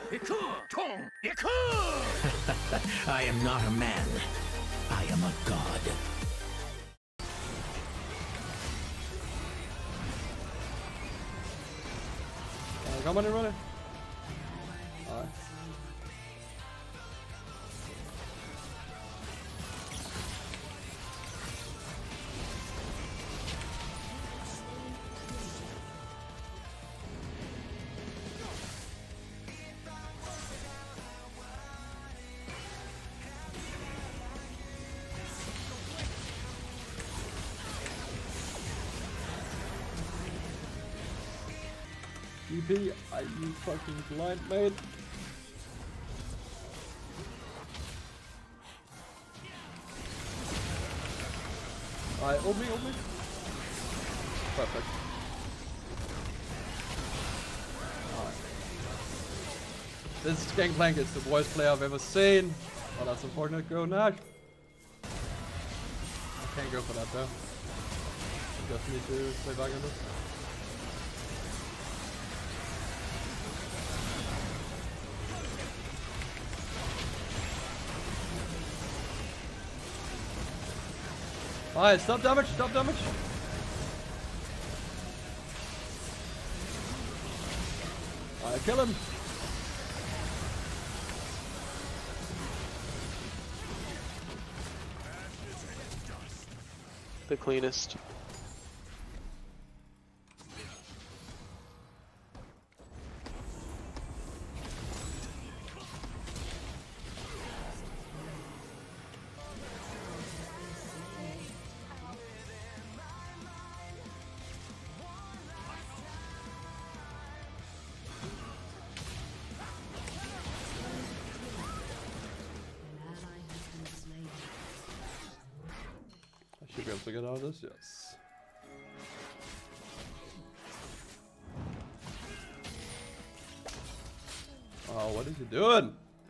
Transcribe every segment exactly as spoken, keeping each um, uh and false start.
I am not a man. I am a god. Uh, kan man inte det? Nej. G P, are you fucking blind, mate? Alright, hold me, hold me. Perfect. Alright. This Gangplank is the worst player I've ever seen. Oh, that's unfortunate. Go Nash. I can't go for that though. I just need to play back on this. Alright, stop damage, stop damage. Alright, kill him. The cleanest. Should be able to get out of this, yes. Oh, what is he doing?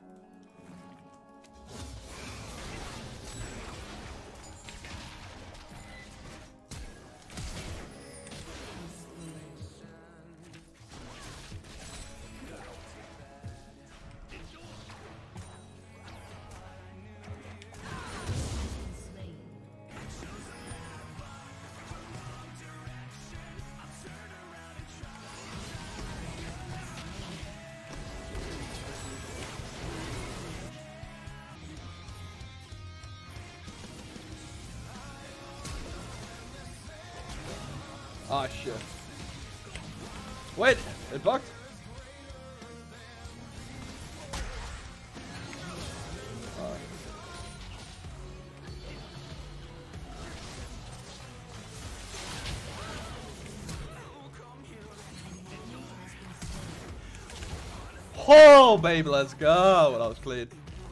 Ah, shit. Wait, it bugged? Alright. Oh, baby, let's go. Well, that was clean.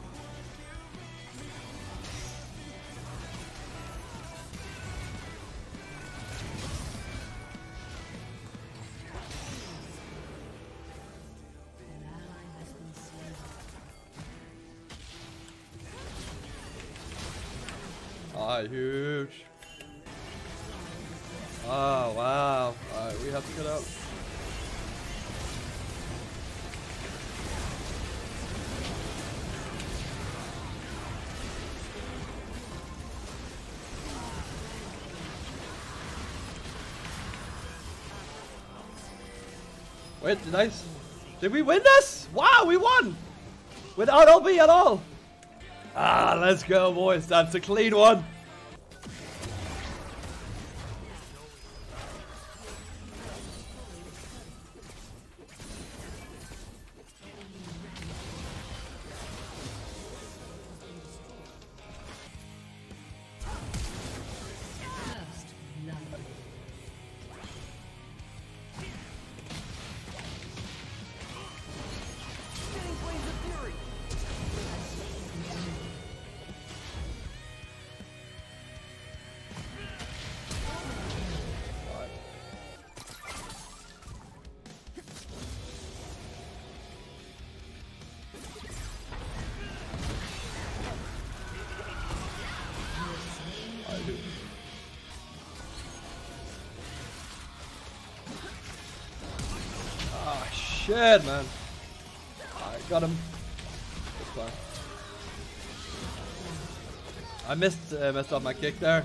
Ah, huge. Oh, wow. Alright, we have to get out. Wait, did I... Did we win this? Wow, we won! Without L B at all! Ah, let's go, boys. That's a clean one. Ah, shit, man. Alright, Got him. Good plan. I missed uh, messed up my kick there.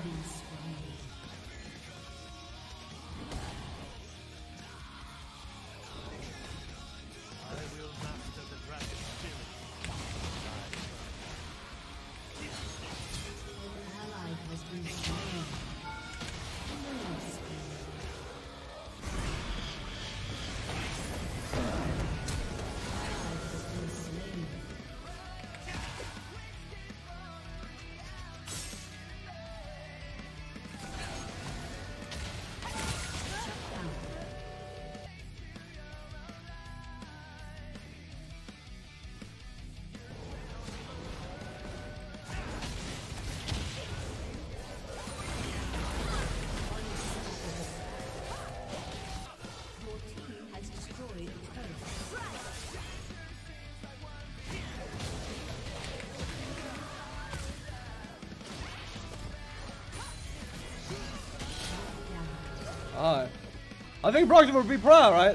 Alright. I think Broxton would be proud, right?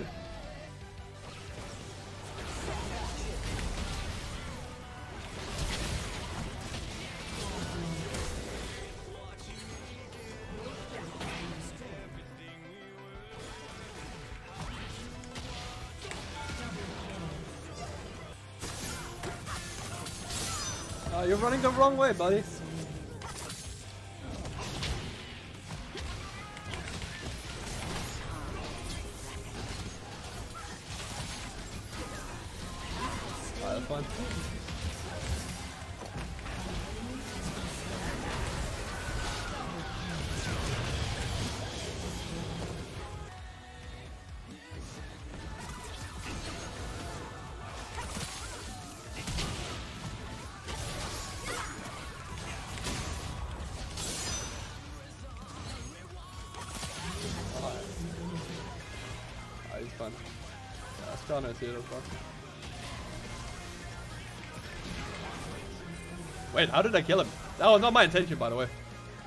Oh, you're running the wrong way, buddy. Fun. Ah, he's fun. Yeah, Stunner is here as well. Wait, how did I kill him? That was not my intention, by the way.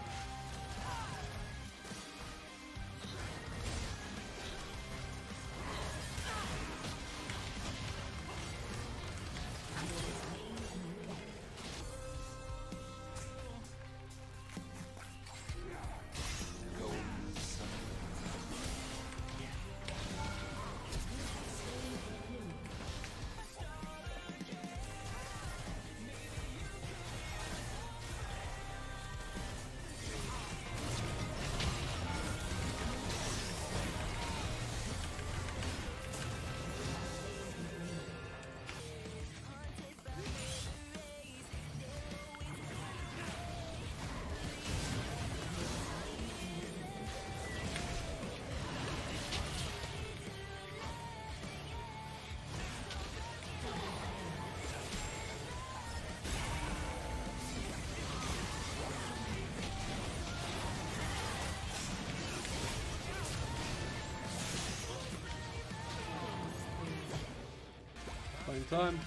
Playing time.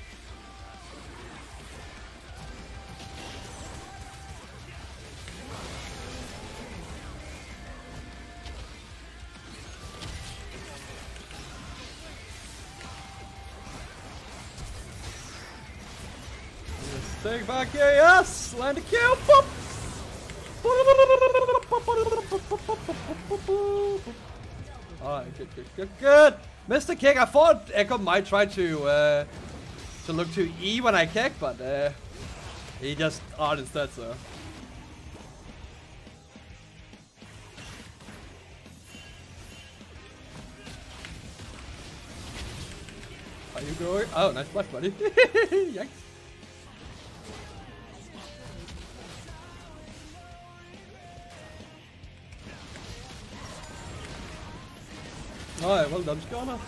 Take back here, yes! Land a kill! Boop. Alright, good, good, good, good! Missed the kick. I thought Echo might try to uh, to look to E when I kick, but uh, he just art instead, so. Are you going? Oh, nice flash, buddy. Yikes. Alright, well done, Skarner.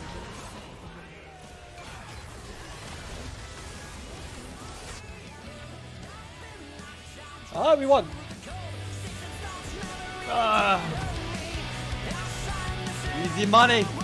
Ah, we won! Ah. Easy money!